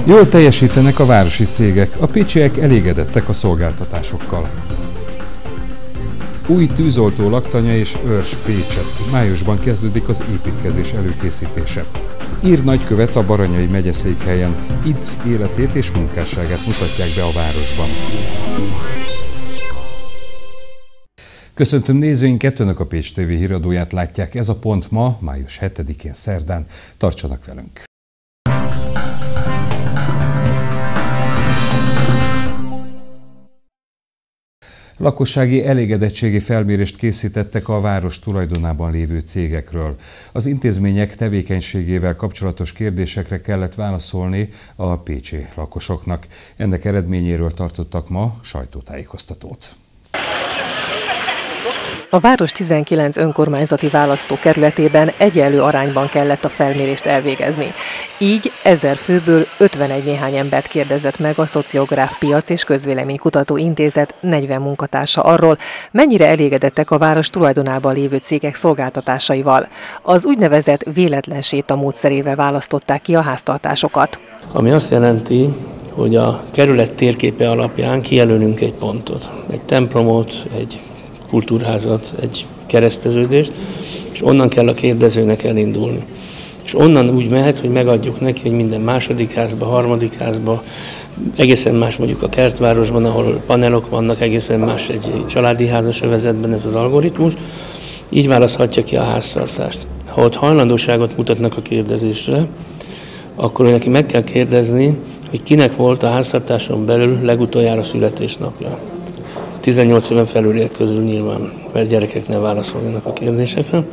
Jól teljesítenek a városi cégek, a pécsiek elégedettek a szolgáltatásokkal. Új tűzoltó laktanya és őrs Pécsett. Májusban kezdődik az építkezés előkészítése. Ír nagykövet a Baranyai megyeszékhelyen. Itt életét és munkásságát mutatják be a városban. Köszöntöm nézőinket, Önök a Pécs TV híradóját látják. Ez a pont ma, május 7-én szerdán. Tartsanak velünk! Lakossági elégedettségi felmérést készítettek a város tulajdonában lévő cégekről. Az intézmények tevékenységével kapcsolatos kérdésekre kellett válaszolni a pécsi lakosoknak. Ennek eredményéről tartottak ma sajtótájékoztatót. A város 19 önkormányzati választókerületében egyenlő arányban kellett a felmérést elvégezni. Így 1000 főből 51 néhány embert kérdezett meg a Szociográf Piac és Közvéleménykutató Intézet 40 munkatársa arról, mennyire elégedettek a város tulajdonában lévő cégek szolgáltatásaival. Az úgynevezett véletlen séta módszerével választották ki a háztartásokat. Ami azt jelenti, hogy a kerület térképe alapján kijelölünk egy pontot, egy templomot, egy kultúrházat, egy kereszteződést, és onnan kell a kérdezőnek elindulni. És onnan úgy mehet, hogy megadjuk neki, hogy minden második házba, harmadik házba, egészen más mondjuk a kertvárosban, ahol panelok vannak, egészen más egy családi házas övezetben ez az algoritmus, így választhatja ki a háztartást. Ha ott hajlandóságot mutatnak a kérdezésre, akkor neki meg kell kérdezni, hogy kinek volt a háztartáson belül legutoljára születésnapja. 18 éven felüliek közül nyilván, mert gyerekek ne válaszoljanak a kérdésekre,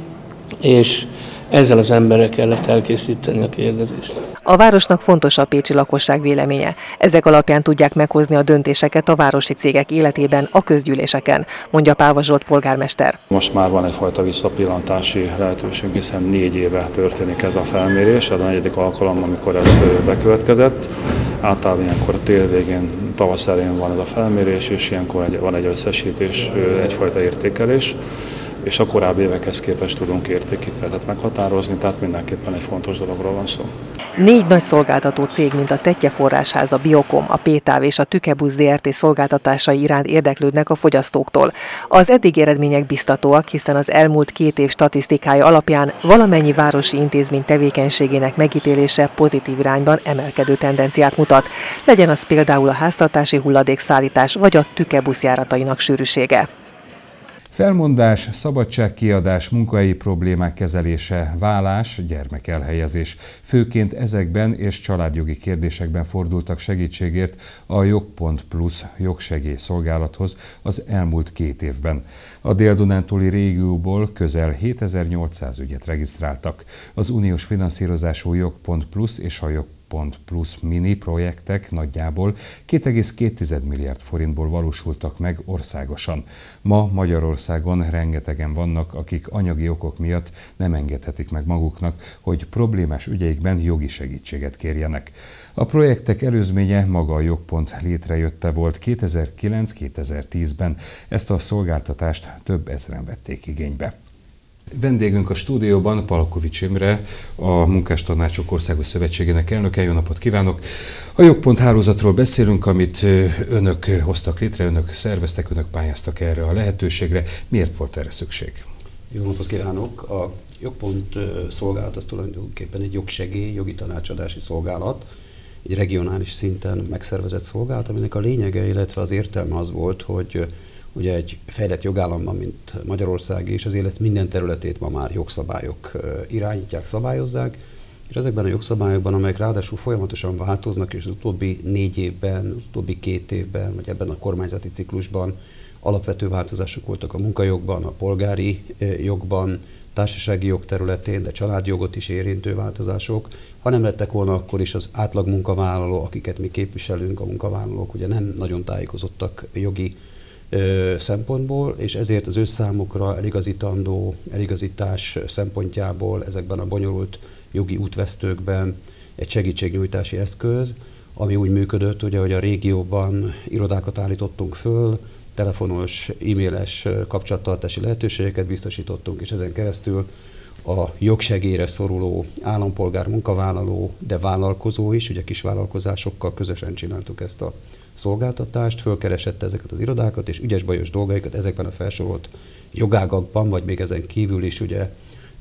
és ezzel az emberrel kellett elkészíteni a kérdezést. A városnak fontos a pécsi lakosság véleménye. Ezek alapján tudják meghozni a döntéseket a városi cégek életében, a közgyűléseken, mondja Pálva Zsolt polgármester. Most már van egyfajta visszapillantási lehetőség, hiszen 4 éve történik ez a felmérés, ez a 4. alkalom, amikor ez bekövetkezett. Általában ilyenkor a tél végén, tavasz elején van ez a felmérés, és ilyenkor van egy összesítés, egyfajta értékelés, és a korábbi évekhez képest tudunk értékítéletet meghatározni, tehát mindenképpen egy fontos dologról van szó. 4 nagy szolgáltató cég, mint a Tettye Forrásház, a Biokom, a Pétáv és a Tükebusz Zrt. Szolgáltatásai iránt érdeklődnek a fogyasztóktól. Az eddigi eredmények biztatóak, hiszen az elmúlt 2 év statisztikája alapján valamennyi városi intézmény tevékenységének megítélése pozitív irányban emelkedő tendenciát mutat. Legyen az például a háztartási hulladékszállítás vagy a Tükebusz járatainak sűrűsége. Felmondás, szabadságkiadás, munkahelyi problémák kezelése, vállás, gyermekelhelyezés. Főként ezekben és családjogi kérdésekben fordultak segítségért a Jog.Plus jogsegélyszolgálathoz az elmúlt 2 évben. A dél-dunántúli régióból közel 7800 ügyet regisztráltak. Az uniós finanszírozású Jog.Plus és a Jog.Plus mini projektek nagyjából 2,2 milliárd forintból valósultak meg országosan. Ma Magyarországon rengetegen vannak, akik anyagi okok miatt nem engedhetik meg maguknak, hogy problémás ügyeikben jogi segítséget kérjenek. A projektek előzménye maga a Jogpont létrejötte volt 2009-2010-ben. Ezt a szolgáltatást több ezren vették igénybe. Vendégünk a stúdióban Palkovics Imre, a Munkástanácsok Országos Szövetségének elnöke. Jó napot kívánok! A Jogpont hálózatról beszélünk, amit önök hoztak létre, önök szerveztek, önök pályáztak erre a lehetőségre. Miért volt erre szükség? Jó napot kívánok! A Jogpont szolgálat az tulajdonképpen egy jogsegély, jogi tanácsadási szolgálat, egy regionális szinten megszervezett szolgálat, aminek a lényege, illetve az értelme az volt, hogy ugye egy fejlett jogállamban, mint Magyarország és az élet minden területét ma már jogszabályok irányítják, szabályozzák, és ezekben a jogszabályokban, amelyek ráadásul folyamatosan változnak, és az utóbbi 4 évben, az utóbbi 2 évben, vagy ebben a kormányzati ciklusban alapvető változások voltak a munkajogban, a polgári jogban, társasági jog területén, de családjogot is érintő változások. Ha nem lettek volna, akkor is az átlag munkavállaló, akiket mi képviselünk, a munkavállalók ugye nem nagyon tájékozottak jogi szempontból, és ezért az ő számukra eligazítandó eligazítás szempontjából ezekben a bonyolult jogi útvesztőkben egy segítségnyújtási eszköz, ami úgy működött, ugye, hogy a régióban irodákat állítottunk föl, telefonos, e-mailes kapcsolattartási lehetőségeket biztosítottunk, és ezen keresztül a jogsegélyre szoruló állampolgár, munkavállaló, de vállalkozó is, ugye kisvállalkozásokkal közösen csináltuk ezt a szolgáltatást, fölkeresette ezeket az irodákat, és ügyes-bajos dolgaikat ezekben a felsorolt jogágakban, vagy még ezen kívül is ugye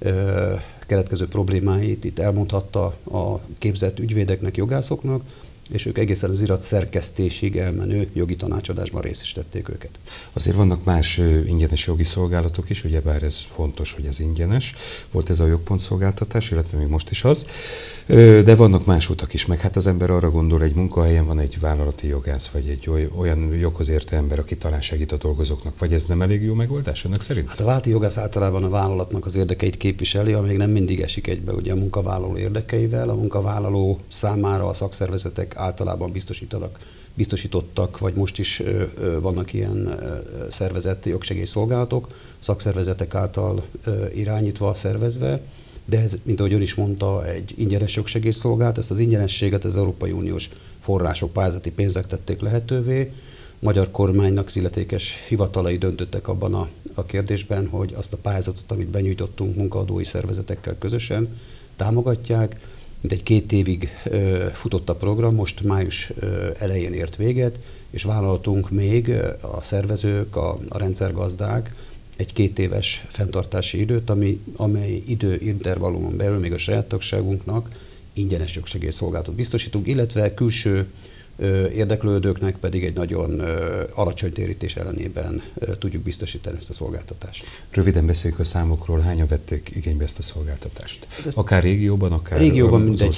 keletkező problémáit itt elmondhatta a képzett ügyvédeknek, jogászoknak, és ők egészen az irat szerkesztésig elmenő jogi tanácsadásban részesítették őket. Azért vannak más ingyenes jogi szolgálatok is, ugyebár ez fontos, hogy ez ingyenes. Volt ez a jogpont szolgáltatás, illetve még most is az, de vannak más utak is, meg hát az ember arra gondol, egy munkahelyen van egy vállalati jogász, vagy egy olyan joghoz értő ember, aki talán segít a dolgozóknak, vagy ez nem elég jó megoldás önök szerint? Hát a vállalati jogász általában a vállalatnak az érdekeit képviseli, amíg nem mindig esik egybe ugye a munkavállaló érdekeivel. A munkavállaló számára a szakszervezetek általában biztosítottak, vagy most is vannak ilyen szervezett jogsegélyszolgálatok, szakszervezetek által irányítva, szervezve, de ez, mint ahogy ön is mondta, egy ingyenes jogsegélyszolgálat. Ezt az ingyenességet az Európai Uniós források, pályázati pénzek tették lehetővé. A magyar kormánynak az illetékes hivatalai döntöttek abban a kérdésben, hogy azt a pályázatot, amit benyújtottunk munkaadói szervezetekkel közösen, támogatják. Mintegy 2 évig futott a program, most május elején ért véget, és vállaltunk még a szervezők, a rendszergazdák egy 2 éves fenntartási időt, amely időintervallumon belül még a saját tagságunknak ingyenes jogsegélyszolgálatot biztosítunk, illetve külső érdeklődőknek pedig egy nagyon alacsony térítés ellenében tudjuk biztosítani ezt a szolgáltatást. Röviden beszéljük a számokról, hányan vették igénybe ezt a szolgáltatást? Akár régióban, akár régióban mindegy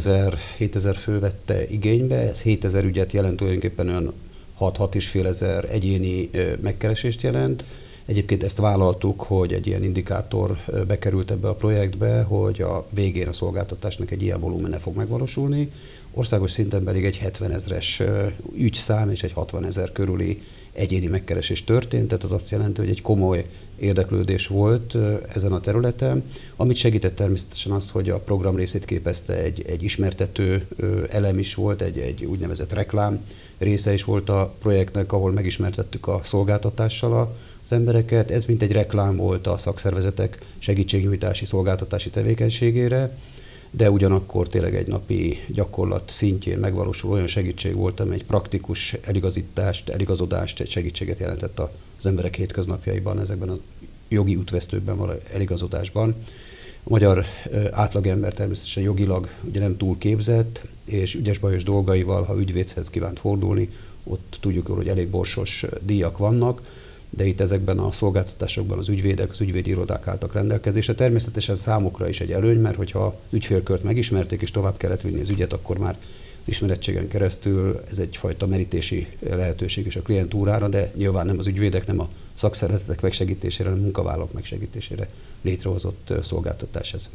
7000 fő vette igénybe, ez 7000 ügyet jelent, tulajdonképpen olyan 6-6,5 ezer egyéni megkeresést jelent. Egyébként ezt vállaltuk, hogy egy ilyen indikátor bekerült ebbe a projektbe, hogy a végén a szolgáltatásnak egy ilyen volumene fog megvalósulni. Országos szinten pedig egy 70 000-es ügyszám és egy 60 000 körüli egyéni megkeresés történt, tehát az azt jelenti, hogy egy komoly érdeklődés volt ezen a területen, amit segített természetesen azt, hogy a program részét képezte egy ismertető elem is volt, egy úgynevezett reklám része is volt a projektnek, ahol megismertettük a szolgáltatással az embereket. Ez mint egy reklám volt a szakszervezetek segítségnyújtási, szolgáltatási tevékenységére, de ugyanakkor tényleg egy napi gyakorlat szintjén megvalósul olyan segítség volt, amely egy praktikus eligazítást, eligazodást, egy segítséget jelentett az emberek hétköznapjaiban, ezekben a jogi útvesztőkben való eligazodásban. A magyar átlagember természetesen jogilag ugye nem túl képzett, és ügyes-bajos dolgaival, ha ügyvédhez kívánt fordulni, ott tudjuk jól, hogy elég borsos díjak vannak, de itt ezekben a szolgáltatásokban az ügyvédek, az ügyvédi irodák álltak rendelkezésre. Természetesen számukra is egy előny, mert hogyha ügyfélkört megismerték és tovább kellett vinni az ügyet, akkor már ismerettségen keresztül ez egyfajta merítési lehetőség is a klientúrára, de nyilván nem az ügyvédek, nem a szakszervezetek megsegítésére, hanem a munkavállalók megsegítésére létrehozott szolgáltatás ez.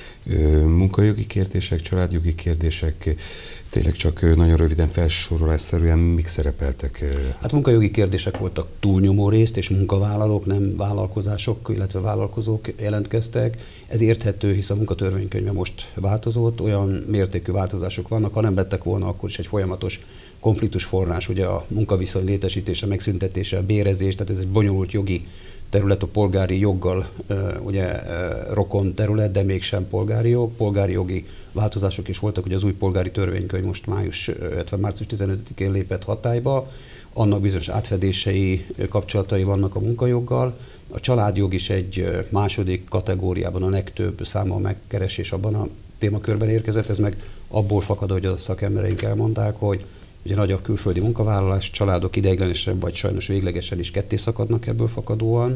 Munkajogi kérdések, családjogi kérdések, tényleg csak nagyon röviden felsorolásszerűen mik szerepeltek? Hát munkajogi kérdések voltak túlnyomó részt, és munkavállalók, nem vállalkozások, illetve vállalkozók jelentkeztek. Ez érthető, hisz a munkatörvénykönyve most változott, olyan mértékű változások vannak, ha nem lettek volna, akkor is egy folyamatos konfliktus forrás, ugye a munkaviszony létesítése, megszüntetése, a bérezés, tehát ez egy bonyolult jogi terület, a polgári joggal ugye rokon terület, de mégsem polgári jog. Polgári jogi változások is voltak, ugye az új polgári törvénykönyv most március 15-én lépett hatályba, annak bizonyos átfedései, kapcsolatai vannak a munkajoggal. A családjog is egy második kategóriában a legtöbb számmal megkeresés abban a témakörben érkezett, ez meg abból fakad, hogy a szakembereink elmondták, hogy ugye nagy a külföldi munkavállalás, családok ideiglenesen vagy sajnos véglegesen is ketté szakadnak ebből fakadóan,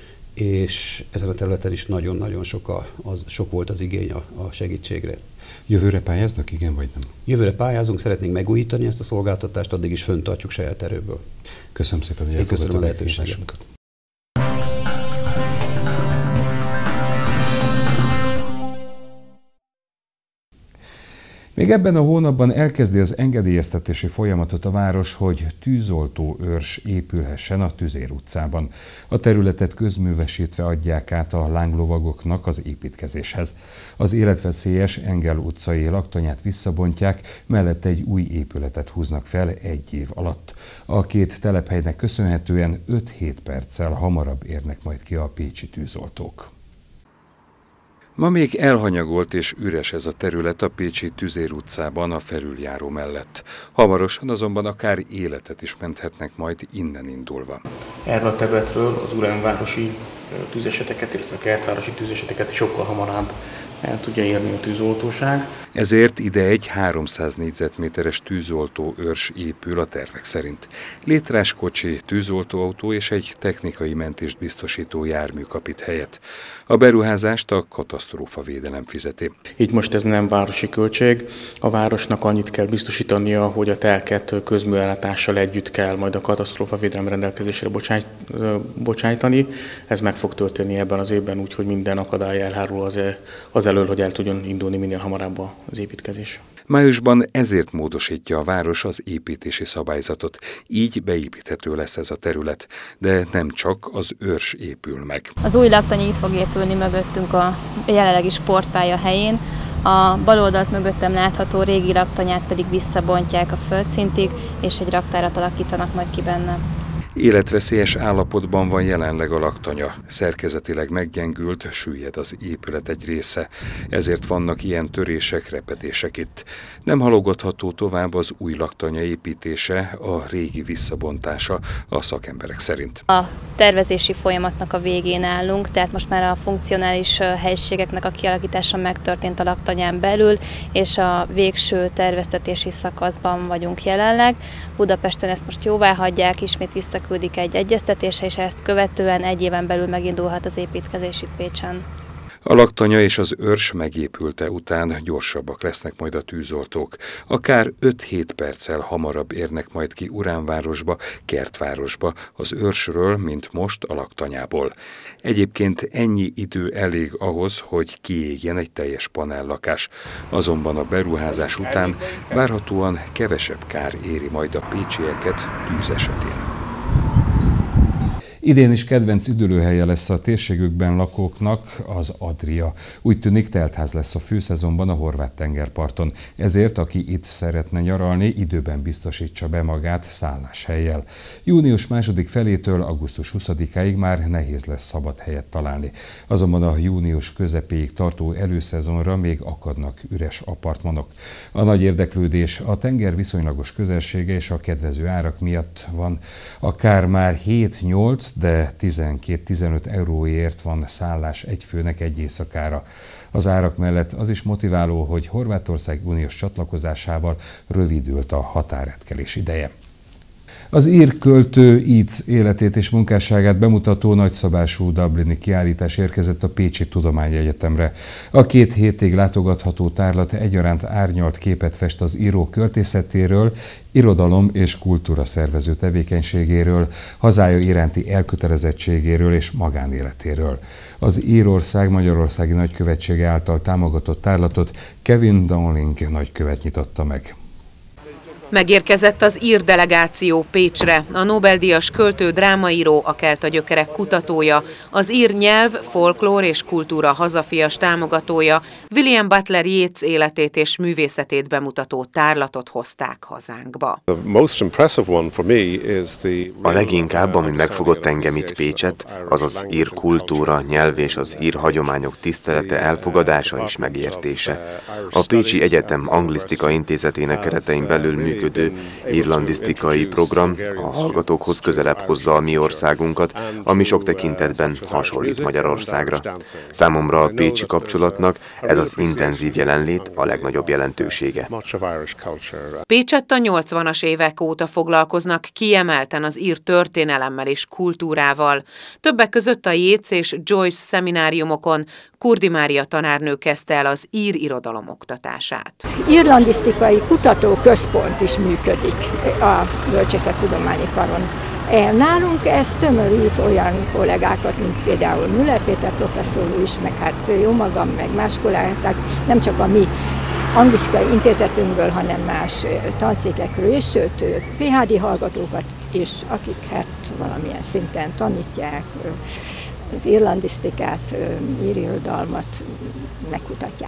és ezen a területen is nagyon-nagyon sok volt az igény a segítségre. Jövőre pályáznak, igen vagy nem? Jövőre pályázunk, szeretnénk megújítani ezt a szolgáltatást, addig is fenntartjuk saját erőből. Köszönöm szépen, hogy elfogadta a lehetőséget. Még ebben a hónapban elkezdi az engedélyeztetési folyamatot a város, hogy tűzoltó őrs épülhessen a Tüzér utcában. A területet közművesítve adják át a lánglovagoknak az építkezéshez. Az életveszélyes Engel utcai laktanyát visszabontják, mellette egy új épületet húznak fel 1 év alatt. A 2 telephelynek köszönhetően 5-7 perccel hamarabb érnek majd ki a pécsi tűzoltók. Ma még elhanyagolt és üres ez a terület a pécsi Tüzér utcában a felüljáró mellett. Hamarosan azonban akár életet is menthetnek majd innen indulva. Erről a területről az uránvárosi tűzeseteket, illetve a kertvárosi tűzeseteket sokkal hamarabb el tudja érni a tűzoltóság. Ezért ide egy 300 négyzetméteres tűzoltó őrs épül a tervek szerint. Létráskocsi, tűzoltóautó és egy technikai mentést biztosító jármű kap itt helyet. A beruházást a katasztrófavédelem fizeti. Így most ez nem városi költség. A városnak annyit kell biztosítania, hogy a telket közműellátással együtt kell majd a katasztrófavédelem rendelkezésre bocsájtani. Ez meg fog történni ebben az évben, úgyhogy minden akadály elhárul az elől, hogy el tudjon indulni minél hamarabb az építkezés. Májusban ezért módosítja a város az építési szabályzatot. Így beépíthető lesz ez a terület, de nem csak az őrs épül meg. Az új laktanya itt fog épülni mögöttünk a jelenlegi sportpálya helyén. A bal oldalt mögöttem látható régi laktanyát pedig visszabontják a földszintig, és egy raktárat alakítanak majd ki benne. Életveszélyes állapotban van jelenleg a laktanya. Szerkezetileg meggyengült, süllyed az épület egy része. Ezért vannak ilyen törések, repedések itt. Nem halogatható tovább az új laktanya építése, a régi visszabontása a szakemberek szerint. A tervezési folyamatnak a végén állunk, tehát most már a funkcionális helyiségeknek a kialakítása megtörtént a laktanyán belül, és a végső terveztetési szakaszban vagyunk jelenleg. Budapesten ezt most jóvá hagyják, ismét visszaküldik egy egyeztetésre, és ezt követően egy éven belül megindulhat az építkezés itt Pécsen. A laktanya és az őrs megépülte után gyorsabbak lesznek majd a tűzoltók. Akár 5-7 perccel hamarabb érnek majd ki Uránvárosba, Kertvárosba, az őrsről, mint most a laktanyából. Egyébként ennyi idő elég ahhoz, hogy kiégjen egy teljes panellakás. Azonban a beruházás után várhatóan kevesebb kár éri majd a pécsieket tűz esetén. Idén is kedvenc üdülőhelye lesz a térségükben lakóknak az Adria. Úgy tűnik, teltház lesz a főszezonban a horvát tengerparton. Ezért, aki itt szeretne nyaralni, időben biztosítsa be magát szálláshelyjel. Június második felétől augusztus 20-áig már nehéz lesz szabad helyet találni. Azonban a június közepéig tartó előszezonra még akadnak üres apartmanok. A nagy érdeklődés a tenger viszonylagos közelsége és a kedvező árak miatt van. Akár már 7-8, de 12-15 euróért van szállás egy főnek egy éjszakára. Az árak mellett az is motiváló, hogy Horvátország uniós csatlakozásával rövidült a határátkelés ideje. Az ír költő Yeats életét és munkásságát bemutató nagyszabású dublini kiállítás érkezett a Pécsi Tudományegyetemre. A 2 hétig látogatható tárlat egyaránt árnyalt képet fest az író költészetéről, irodalom és kultúra szervező tevékenységéről, hazája iránti elkötelezettségéről és magánéletéről. Az Írország Magyarországi Nagykövetsége által támogatott tárlatot Kevin Dowling nagykövet nyitotta meg. Megérkezett az ír delegáció Pécsre. A Nobel-díjas költő, drámaíró, a kelta gyökerek kutatója, az ír nyelv, folklór és kultúra hazafias támogatója, William Butler Yeats életét és művészetét bemutató tárlatot hozták hazánkba. A leginkább, ami megfogott engem itt Pécset, az az ír kultúra, nyelv és az ír hagyományok tisztelete, elfogadása és megértése. A Pécsi Egyetem Anglisztika Intézetének keretein belül működő irlandisztikai program a hallgatókhoz közelebb hozza a mi országunkat, ami sok tekintetben hasonlít Magyarországra. Számomra a pécsi kapcsolatnak ez az intenzív jelenlét a legnagyobb jelentősége. Pécsett a 80-as évek óta foglalkoznak kiemelten az ír történelemmel és kultúrával. Többek között a Yeats és Joyce szemináriumokon Kurdi Mária tanárnő kezdte el az ír irodalom oktatását. Irlandisztikai kutatóközpont is működik a Bölcsészettudományi Karon. Nálunk ez tömörít olyan kollégákat, mint például Müller Péter professzor is, meg hát jó magam, meg más kollégák, nem csak a mi anglisztikai intézetünkből, hanem más tanszékekről is, sőt PhD hallgatókat is, akik hát valamilyen szinten tanítják az irlandisztikát, ír irodalmat megkutatják.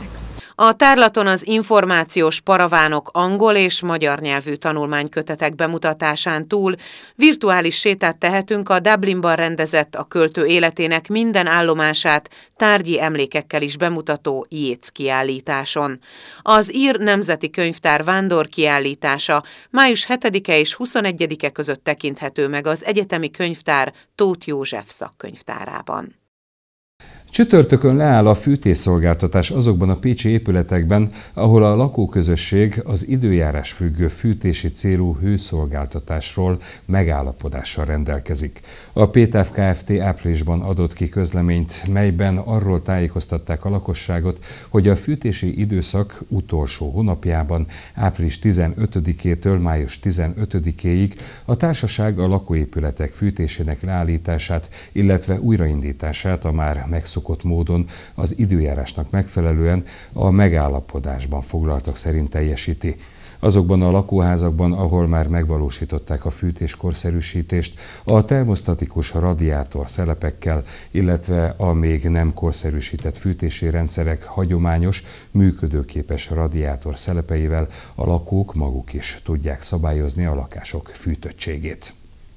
A tárlaton az információs paravánok angol és magyar nyelvű tanulmánykötetek bemutatásán túl virtuális sétát tehetünk a Dublinban rendezett a költő életének minden állomását tárgyi emlékekkel is bemutató Yeats kiállításon. Az Ír Nemzeti Könyvtár vándorkiállítása május 7-e és 21-e között tekinthető meg az Egyetemi Könyvtár Tóth József szakkönyvtárában. Csütörtökön leáll a fűtésszolgáltatás azokban a pécsi épületekben, ahol a lakóközösség az időjárás függő fűtési célú hőszolgáltatásról megállapodással rendelkezik. A PTAV Kft. Áprilisban adott ki közleményt, melyben arról tájékoztatták a lakosságot, hogy a fűtési időszak utolsó hónapjában, április 15-től május 15-éig a társaság a lakóépületek fűtésének leállítását, illetve újraindítását a már megszokott módon az időjárásnak megfelelően a megállapodásban foglaltak szerint teljesíti. Azokban a lakóházakban, ahol már megvalósították a fűtés korszerűsítést, a termosztatikus radiátor szelepekkel, illetve a még nem korszerűsített fűtési rendszerek hagyományos, működőképes radiátor szelepeivel a lakók maguk is tudják szabályozni a lakások fűtöttségét.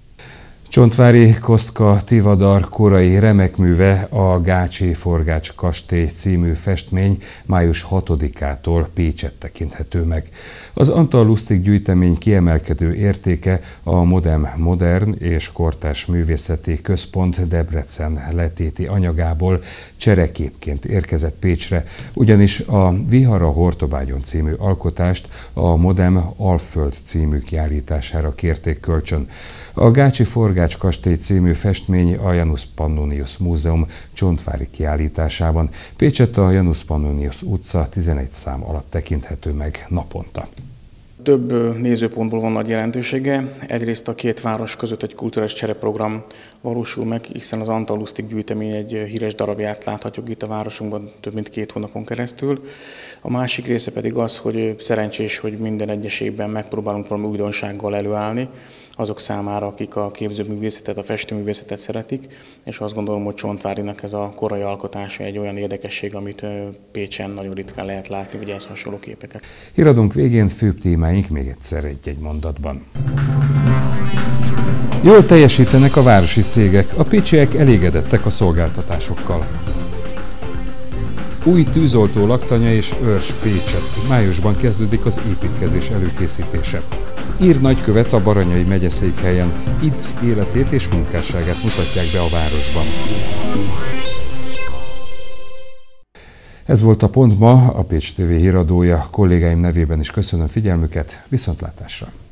Csontvári Kostka Tivadar korai remekműve, a Gácsi Forgács kastély című festmény május 6-ától Pécsett tekinthető meg. Az Antal Lustig gyűjtemény kiemelkedő értéke a modern és kortárs művészeti központ Debrecen letéti anyagából csereképként érkezett Pécsre, ugyanis a Vihar a Hortobágyon című alkotást a Modem Alföld című kiállítására kérték kölcsön. A Gácsi Forgács kastély című festmény a Janus Pannonius Múzeum csontvári kiállításában Pécsett a Janus Pannonius utca 11 szám alatt tekinthető meg naponta. Több nézőpontból van nagy jelentősége. Egyrészt a két város között egy kulturális csereprogram valósul meg, hiszen az Antal Lustig gyűjtemény egy híres darabját láthatjuk itt a városunkban több mint 2 hónapon keresztül. A másik része pedig az, hogy szerencsés, hogy minden egyes évben megpróbálunk valami újdonsággal előállni azok számára, akik a képzőművészetet, a festőművészetet szeretik, és azt gondolom, hogy Csontvárinak ez a korai alkotása egy olyan érdekesség, amit Pécsen nagyon ritkán lehet látni, vagy ehhez hasonló képeket. Híradónk végén főbb témáink még egyszer egy-egy mondatban. Jól teljesítenek a városi cégek, a pécsiek elégedettek a szolgáltatásokkal. Új tűzoltó laktanya és őrs Pécsett. Májusban kezdődik az építkezés előkészítése. Ír nagykövet a Baranyai megyeszékhelyen, itt életét és munkásságát mutatják be a városban. Ez volt a Pont ma, a Pécs TV híradója. Kollégáim nevében is köszönöm figyelmüket, viszontlátásra!